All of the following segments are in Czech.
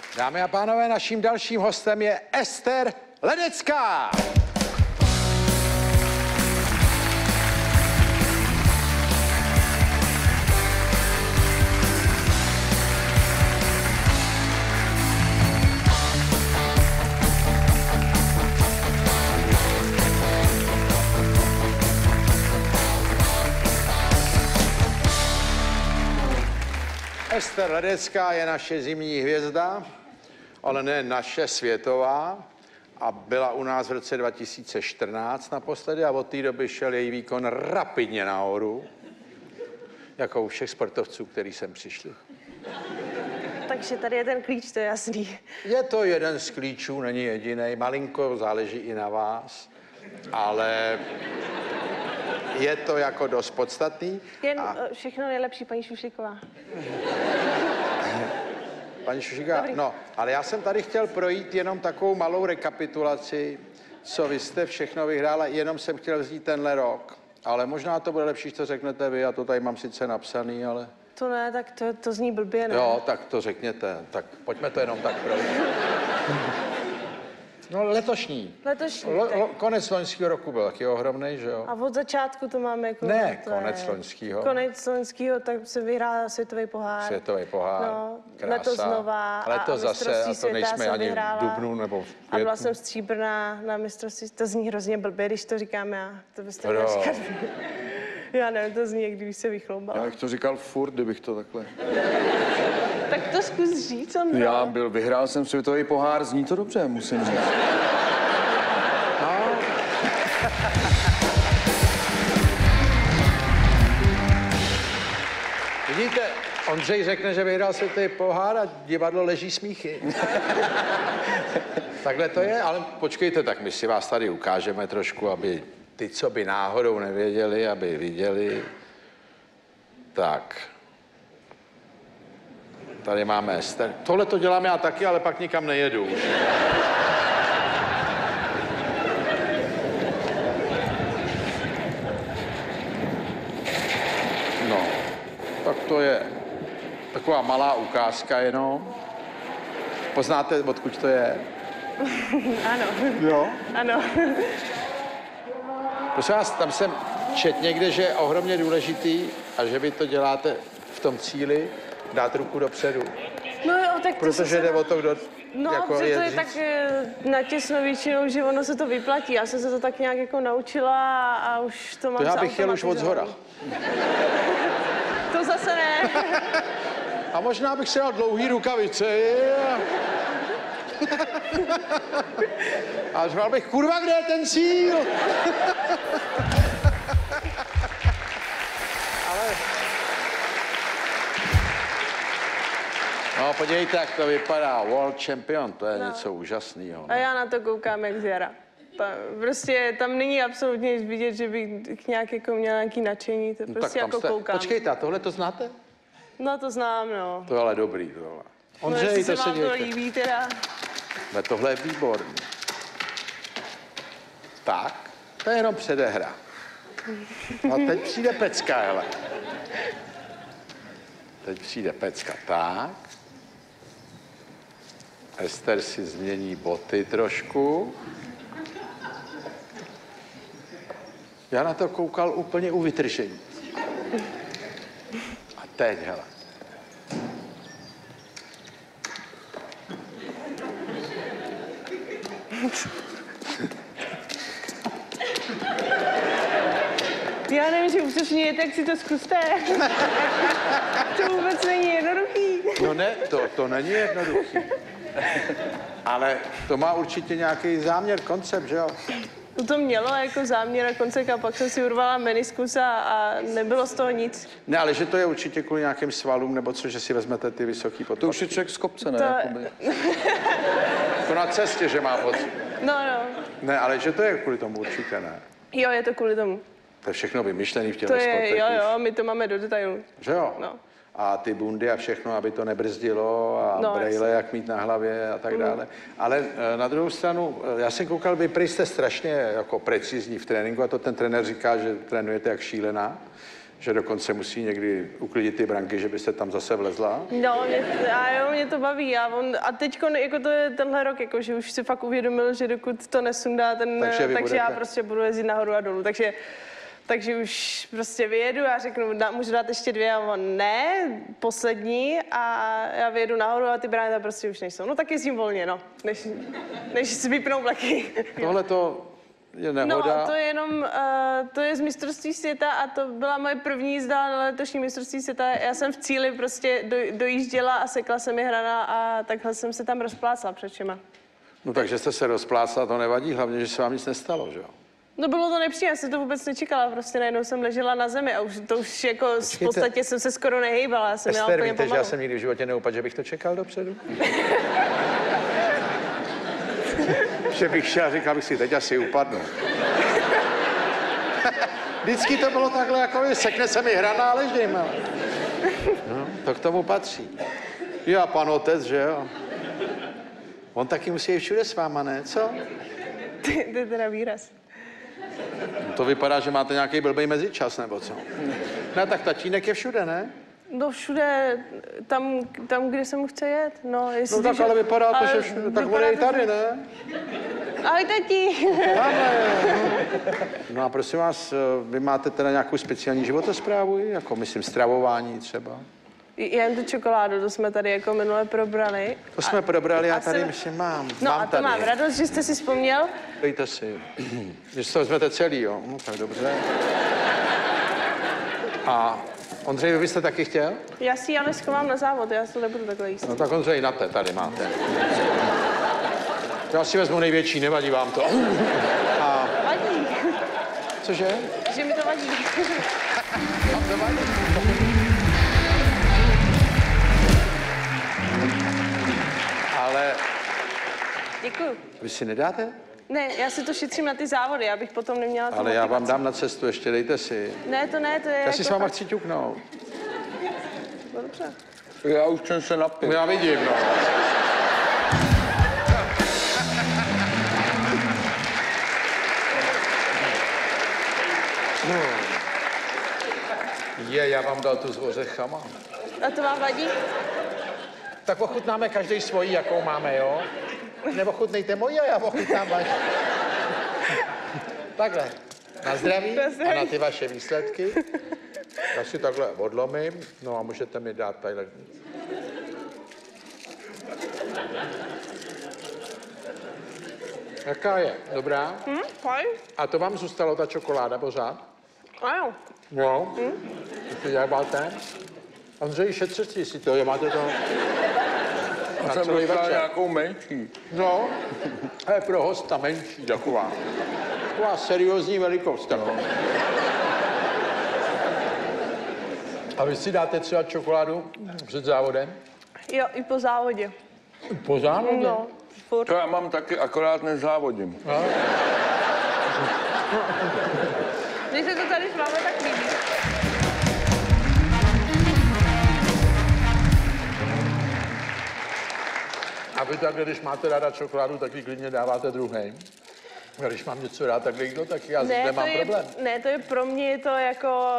Dámy a pánové, naším dalším hostem je Ester Ledecká. Ester Ledecká je naše zimní hvězda, ale ne naše, světová. A byla u nás v roce 2014 naposledy a od té doby šel její výkon rapidně nahoru. Jako u všech sportovců, kteří sem přišli. Takže tady je ten klíč, to je jasný. Je to jeden z klíčů, není jediný. Malinko záleží i na vás, ale je to jako dost podstatný. Jen všechno nejlepší, paní Šušíková. Paní Šušíková, no, ale já jsem tady chtěl projít jenom takovou malou rekapitulaci, co vy jste všechno vyhrála, jenom jsem chtěl vzít tenhle rok. Ale možná to bude lepší, co řeknete vy, a to tady mám sice napsaný, ale... To ne, tak to zní blbě, ne? Jo, tak to řekněte, tak pojďme to jenom tak projít. No letošní. Letošní. Konec loňského roku byl taky ohromnej, že jo? A od začátku to máme jako... Ne, konec loňského. Konec loňského, tak se vyhrál světový pohár. Světový pohár, no, krása. Letos znova. Letos zase, a to nejsme ani v dubnu nebo v květnu. A byla jsem stříbrná na mistrovství. To zní hrozně blbě, když to říkám já. To byste měl říkat. Já nevím, to zní, jak kdybych se vychloubala. Já bych to říkal furt, kdybych to takhle... Tak to zkus říct, Ondro. Vyhrál jsem světový pohár, zní to dobře, musím říct. No. Vidíte, Ondřej řekne, že vyhrál světový pohár a divadlo leží smíchy. Takhle to je, ale počkejte, tak my si vás tady ukážeme trošku, aby ty, co by náhodou nevěděli, aby viděli. Tak. Tady máme Ester. Tohle to dělám já taky, ale pak nikam nejedu už. No, tak to je taková malá ukázka jenom. Poznáte, odkud to je? Ano. Jo? Ano. Prosím vás, tam jsem četl někde, že je ohromně důležitý a že vy to děláte v tom cíli, dát ruku dopředu. No jo, tak to protože jde o to, kdo no, jako protože to je říct. tak natěsno většinou, že ono se to vyplatí. Já jsem se to tak nějak jako naučila a už to mám To já bych chtěl už od zhora. To zase ne. A možná bych si dal dlouhý rukavice. A řval bych, kurva, kde je ten cíl? Ale... No, podívejte, jak to vypadá. World champion, to je něco úžasného. A já na to koukám jak z jara. Prostě tam není absolutně nic vidět, že bych nějak jako měla nějaký nadšení. To prostě jako koukám. Počkejte, a tohle to znáte? No to znám, no. To je ale dobrý, tohle. No, Ondřej, to se vám to líbí teda. Ne, tohle je výborný. Tak, to je jenom předehra. A teď přijde pecka, hele. Teď přijde pecka, tak. Ester si změní boty trošku. Já na to koukal úplně u vytržení. A teď, hele. Já nevím, že útočníte, tak si to zkuste. To vůbec není jednoduchý. No ne, to není jednoduchý. Ale to má určitě nějaký záměr, koncept, že jo? To mělo jako záměr a koncept a pak jsem si urvala meniskus a nebylo z toho nic. Ne, ale že to je určitě kvůli nějakým svalům, nebo co, že si vezmete ty vysoký podpatky. To už je člověk z kopce, ne? To... To na cestě, že má pocit. No. Ne, ale že to je kvůli tomu určitě, ne? Jo, je to kvůli tomu. To je všechno vymyšlený v těchto To je, sportech. jo, my to máme do detailu. Že jo? No. A ty bundy a všechno, aby to nebrzdilo a brejle, jak mít na hlavě a tak dále. Ale na druhou stranu, já jsem koukal, vy prý jste strašně jako precizní v tréninku a to ten trenér říká, že trénujete jak šílená. Že dokonce musí někdy uklidit ty branky, že byste tam zase vlezla. No, mě to baví. A teď jako to je tenhle rok, jako, že už si fakt uvědomil, že dokud to nesundá, takže já prostě budu jezdit nahoru a dolů. Takže už prostě vyjedu a řeknu, můžu dát ještě 2 a on ne, poslední a já vyjedu nahoru a ty brány tam prostě už nejsou. No tak jezdím volně, no, než si vypnou vlaky. Tohle to je nehoda. No, to je jenom, to je z mistrovství světa a to byla moje první jízda na letošní mistrovství světa. Já jsem v cíli prostě dojížděla a sekla se mi hrana a takhle jsem se tam rozplácala před všema. No takže jste se rozplácala, to nevadí, hlavně, že se vám nic nestalo, že jo? No bylo to nepříjemné, jsem to vůbec nečekala, prostě najednou jsem ležela na zemi a to už jako v podstatě jsem se skoro nehejbala, jsem měla úplně víte, pomalu. že já jsem nikdy v životě neupadl, že bych to čekal dopředu? Že bych šel a říkal bych si, teď asi upadnu. Vždycky to bylo takhle, jako sekne se mi hrana a ležím, ale. No, to k tomu patří. Já, pan otec, že jo? On taky musí jít všude s váma, ne? Co? To je teda výraz. To vypadá, že máte nějaký blbej mezičas, nebo co? No tak tatínek je všude, ne? No všude, tam kde se mu chce jet. No, no tak ale vypadá to, že všude, tak on je i tady, ne? Ahoj, tati. No a prosím vás, vy máte teda nějakou speciální životosprávu, jako myslím stravování třeba? Jen tu čokoládu, to jsme tady jako minule probrali. To jsme probrali, já tady myslím mám. No mám a to tady. mám radost, že jste si vzpomněl. Dejte si. Když to vezmete celý, jo? No tak dobře. A Ondřej, vy byste taky chtěl? Já si ji ale schovám na závod, já to nebudu takhle jíst. No tak Ondřej, na tady máte. Já si vezmu největší, nevadí vám to. A... Vadí. Cože? Že mi to vadí. Vám to vadí? Ale... Děkuju. Vy si nedáte? Ne, já si to šetřím na ty závody, já bych potom neměla tu Ale já vám motivaci. dám na cestu, ještě dejte si. Ne, to je Já si jako s váma fakt- chci ťuknout. No dobře. Já už jsem se napil. Já vidím, no. Já vám dal tu s ořechama. A to vám vadí? Tak ochutnáme každý svoji, jakou máme, jo? Nebo chutnejte moji a já ochutnám vaši. Takhle. Na zdraví a na ty vaše výsledky. Já si takhle odlomím, no a můžete mi dát tadyhle. Jaká je? Dobrá? Fajn. A to vám zůstalo ta čokoláda pořád? Ano. Jo. Jak máte? Ondřej, šetřete si to, máte to Já jsem dostal nějakou menší. No, to je pro hosta menší taková. Taková seriózní velikost taková. A vy si dáte třeba čokoládu před závodem? Jo, i po závodě. Po závodě? No, furt. To já mám taky, akorát nezávodím. No. Mně se to tady s vámi tak líbí. A vy takhle, když máte ráda čokoládu, tak ji klidně dáváte druhým. A když mám něco rád, tak dej to, tak já nemám problém. Ne, to je pro mě to jako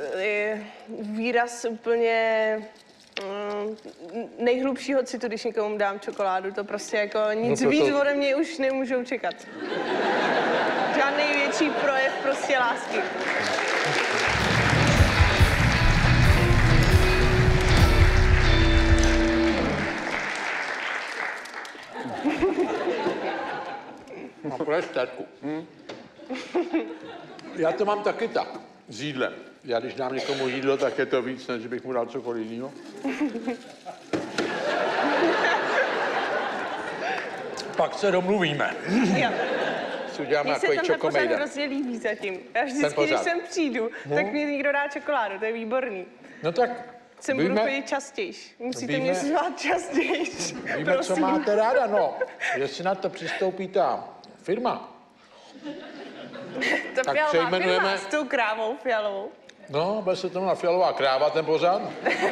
výraz úplně nejhlubšího citu, když někomu dám čokoládu. To prostě jako nic víc ode mě už nemůžou čekat. Žádný větší projev prostě lásky. No, preštětku. Já to mám taky tak, s jídlem. Já když dám někomu jídlo, tak je to víc, než bych mu dal cokoliv jiného. Pak se domluvíme. Jo. Si uděláme Mně se takový tenhle pořád čokomejdan. hrozně líbí zatím. Já vždycky, když sem přijdu, tak mi někdo dá čokoládu, to je výborný. No tak Sem budu chodit častěji. Musíte mě zvát častěji. Víme, co máte ráda, no. Jestli na to přistoupí ta firma, To tak fialová přejmenujeme- firma s tou krávou fialovou. no, bude se to jmenovat Fialová kráva, ten pořád.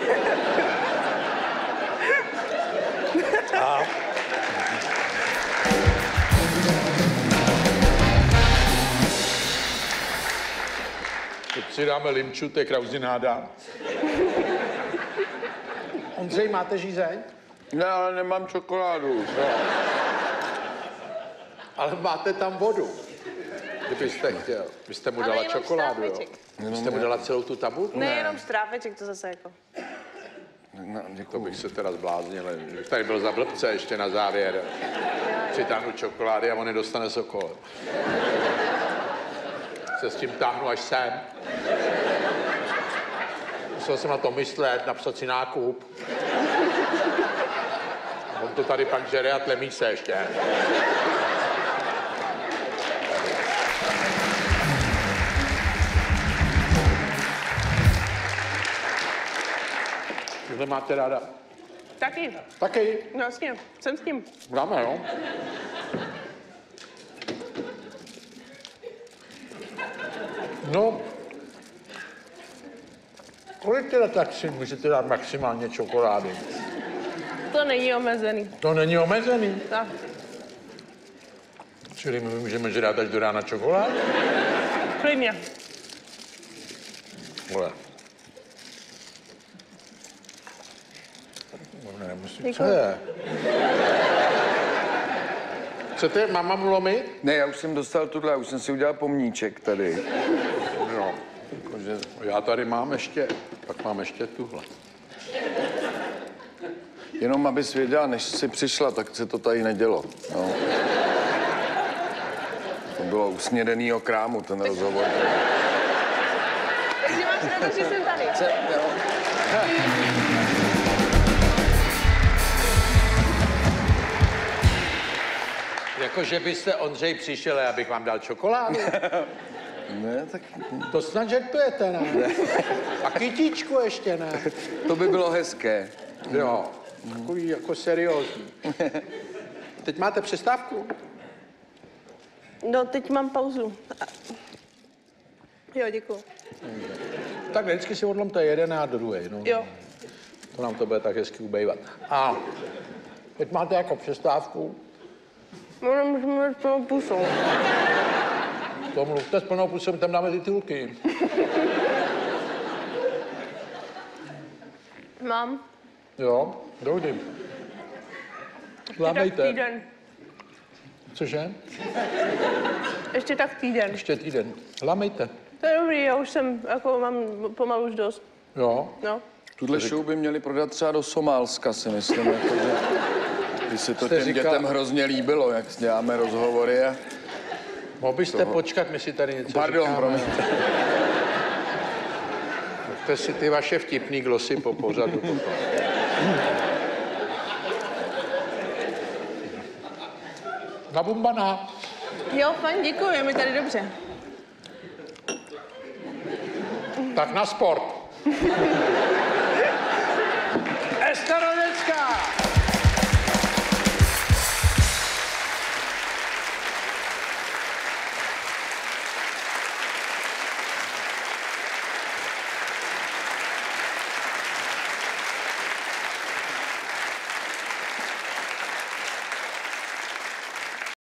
A Si dáme limču, to je krauzináda. Ondřej, máte žízeň? Ne, ale nemám čokoládu. Ale máte tam vodu. Kdybyste chtěl. Byste mu dala čokoládu, jo? Byste mu dala celou tu tabulku? Ne, jenom strápeček, to zase jako. No, To bych se teda zbláznil. Bych tady byl za blbce ještě na závěr. Přitáhnu čokolády a on nedostane sokol. Se s tím táhnu až sem. Musel jsem na to myslet, napsat si nákup. On to tady pak žere a tlemí se ještě. Tohle máte ráda? Taky. Taky. No jasně, jsem s tím. Dáme, jo? No, kolik teda tak si můžete dát maximálně čokolády? To není omezený. To není omezený. Tak. Čili my můžeme žrát až do rána čokoládu? Klidně. Vole. Nemusím. Děkuji. Co je? Chcete mama lomit? Ne, já už jsem dostal tuhle, já už jsem si udělal pomníček tady. No. Já tady mám ještě, pak mám ještě tuhle. Jenom abys věděla, než jsi přišla, tak se to tady nedělo. No. To bylo u snědenýho krámu, ten rozhovor. Takže máš radost, že jsem tady. Jako, že byste, Ondřej, přišel a já bych vám dal čokoládu. Ne, tak To snad žertujete, ne? A kytičku ještě, ne? to by bylo hezké. Jo, takový jako seriózní. Teď máte přestávku? No, teď mám pauzu. Jo, děkuju. Tak vždycky si odlomte jeden a druhý. No. Jo. To nám to bude tak hezky ubejvat. A teď máte jako přestávku. No, můžeme jít plnou pusou. To mluvte s plnou pusou, tam dáme ty titulky. Mám. Jo, dojdím. Tak Lámejte. týden. Cože? Ještě tak týden. Ještě týden. Lámejte. To je dobrý, já už jsem, jako mám pomalu už dost. Jo. No. Tuhle show by měli prodat třeba do Somálska, si myslím, jako, že když se to Jste těm říkal- dětem hrozně líbilo, jak děláme rozhovory a... Mohl byste počkat, my si tady něco Pardon, říkáme. promiňte. Nechte si ty vaše vtipný glosy po pořadu potom. Na bumbana. Jo, fajn, děkuji, je mi tady dobře. Tak na sport.